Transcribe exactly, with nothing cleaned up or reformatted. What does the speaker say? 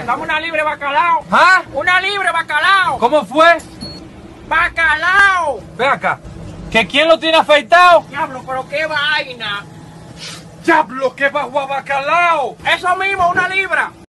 Dame una libre bacalao. ¿Ah? Una libre bacalao. ¿Cómo fue? Bacalao. Ve acá. ¿Que quién lo tiene afeitado? Diablo, pero qué vaina. ¡Diablo, qué bajo a bacalao! Eso mismo, una libra.